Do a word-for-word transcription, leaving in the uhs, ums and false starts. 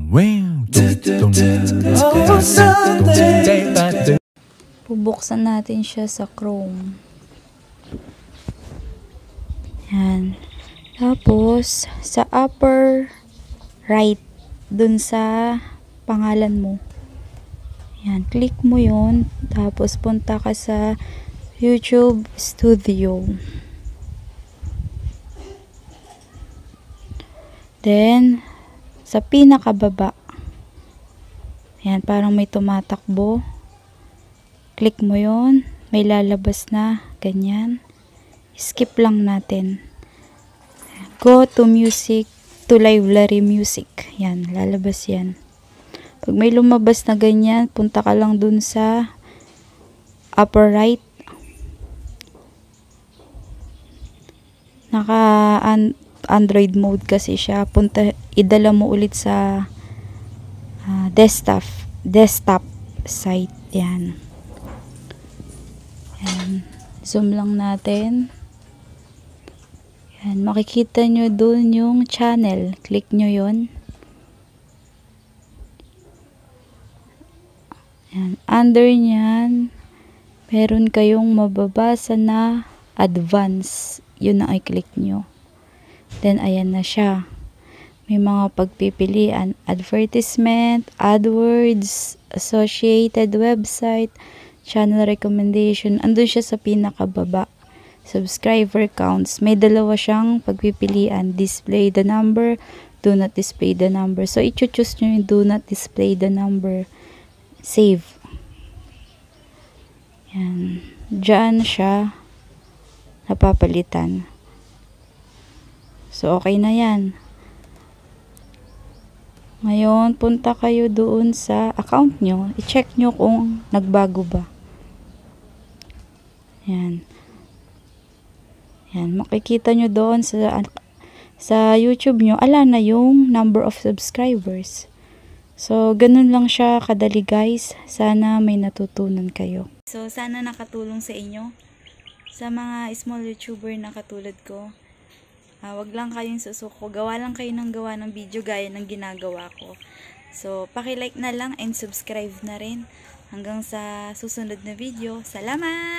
Bubuksan natin siya sa Chrome. Yan. Tapos, sa upper right, dun sa pangalan mo. Yan. Click mo yun. Tapos, punta ka sa YouTube Studio. Then, sa pinakababa. Yan. Parang may tumatakbo. Click mo yun. May lalabas na. Ganyan. Skip lang natin. Go to music, to library music. Yan, lalabas yan. Pag may lumabas na ganyan, punta ka lang dun sa upper right. Naka an Android mode kasi siya. Punta, idala mo ulit sa uh, desktop, desktop site. Yan. Yan. Zoom lang natin. Yan, makikita nyo dun yung channel. Click nyo yun. Yan. Under nyan, meron kayong mababasa na advance. Yun na i-click nyo. Then, ayan na siya. May mga pagpipilian. Advertisement, AdWords, associated website, channel recommendation. Andun siya sa pinakababa. Subscriber counts. May dalawa siyang pagpipilian. Display the number, do not display the number. So, i-choose nyo yung do not display the number. Save. Yan. Diyan siya napapalitan. So, okay na yan. Ngayon, punta kayo doon sa account nyo. I-check nyo kung nagbago ba. Yan. Yan, makikita nyo doon sa sa YouTube nyo, ala na yung number of subscribers. So, ganun lang siya kadali guys. Sana may natutunan kayo. So, sana nakatulong sa inyo. Sa mga small YouTuber na katulad ko, uh, wag lang kayong susuko. Gawa lang kayo ng gawa ng video gaya ng ginagawa ko. So, paki-like na lang and subscribe na rin. Hanggang sa susunod na video. Salamat!